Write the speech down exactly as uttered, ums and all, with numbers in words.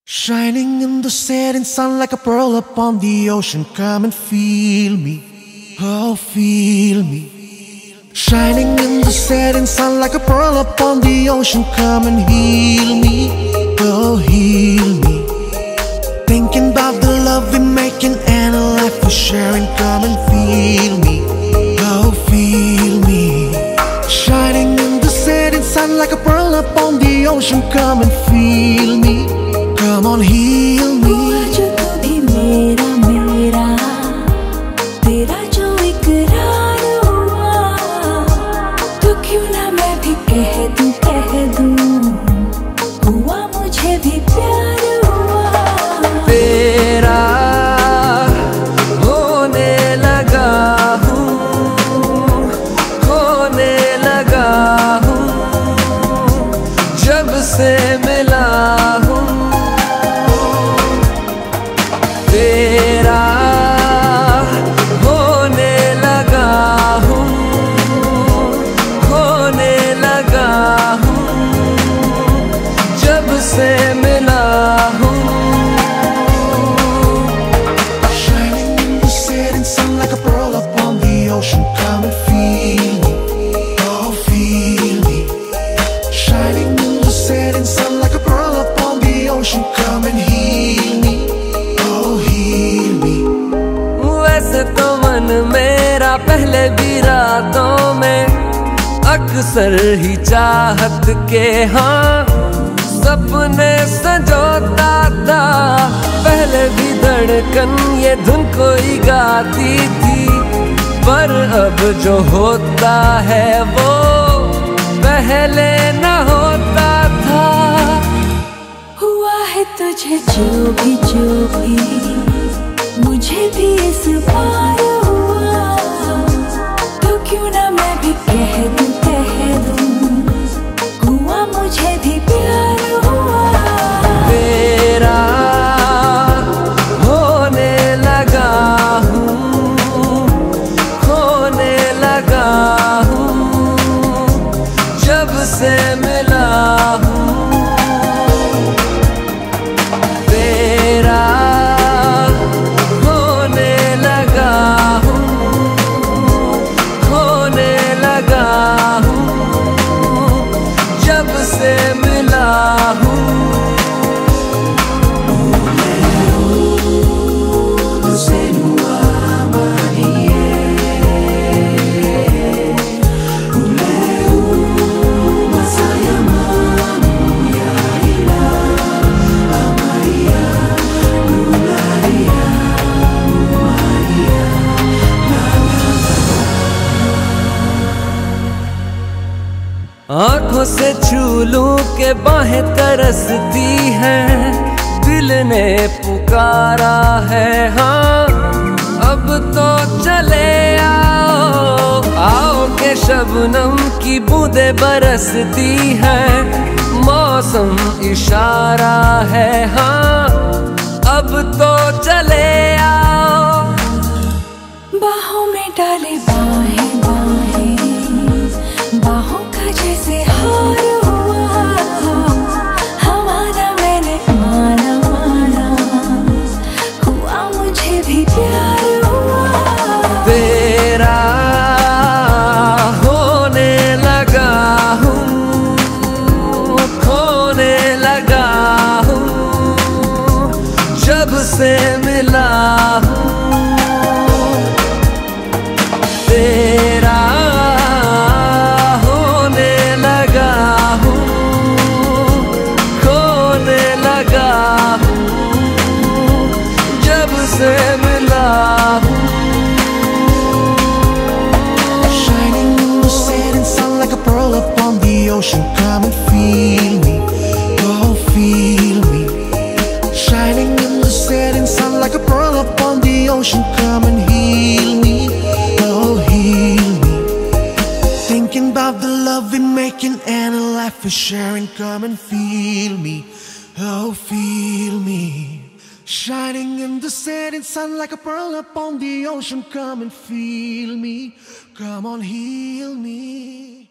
Shining in the setting sun like a pearl upon the ocean. Come and feel me, oh feel me. Shining in the setting sun like a pearl upon the ocean. Come and heal me, oh heal me. Thinking about the love we're making and a life we're sharing. Come and feel me, oh feel me. Shining in the setting sun like a pearl upon the ocean. Come and feel me, come on heal me. हुआ जो कभी मेरा मेरा तेरा जो इकरार हुआ, तो क्यों ना मैं भी कह दूं कह दूं हुआ मुझे भी प्यार हुआ। तेरा होने लगा हूँ, होने लगा हूँ, जब से मिला हूँ। तेरा होने लगा हूँ, होने लगा हूँ, जब से मिला हूँ। Shining in the setting sun like a pearl upon the ocean. Come and feel me, oh feel me. Shining in the setting sun like a pearl upon the ocean. Come and heal me, oh heal me. वैसे तो मन मेरा पहले भी रातों में अक्सर ही चाहत के हाँ सपने संजोता था। पहले भी धड़कन ये धुन कोई गाती थी, पर अब जो होता है वो पहले न होता था। हुआ है तुझे जो भी जो भी मुझे भी इस बार हुआ, तो क्यों ना मैं भी कह दूं कह दूं हुआ मुझे भी प्यार हुआ। तेरा होने लगा हूँ, होने लगा हूँ, जब से मिला हूँ। तेरा होने लगा हूँ, होने लगा हूँ, जब से मिला हूँ। आँखों से छू लूं के बाहें तरसती हैं, दिल ने पुकारा है हाँ अब तो चले आओ। आओ के शबनम की बूंदें बरसती हैं, मौसम इशारा है हाँ अब तो चले आओ। बाहों में डाले बाहें बाहें बाहों का जैसे हार हुआ, हमारा मैंने माना माना हुआ मुझे भी प्यार हुआ। तेरा होने लगा हूँ, खोने लगा हूँ, जब से मिला हूँ। तेरा होने लगा हूँ, खोने लगा हूँ, जब से मिला हूँ। Shining in the setting sun like a pearl upon the ocean. Come and feel me, oh feel me. Shining in the setting sun like a pearl upon the ocean. Come and heal me, oh heal me. Thinking about the love we're making and a life we're sharing. Come and feel me, oh feel me. Shining in the setting sun like a pearl upon the ocean. Come and feel me, come on heal me.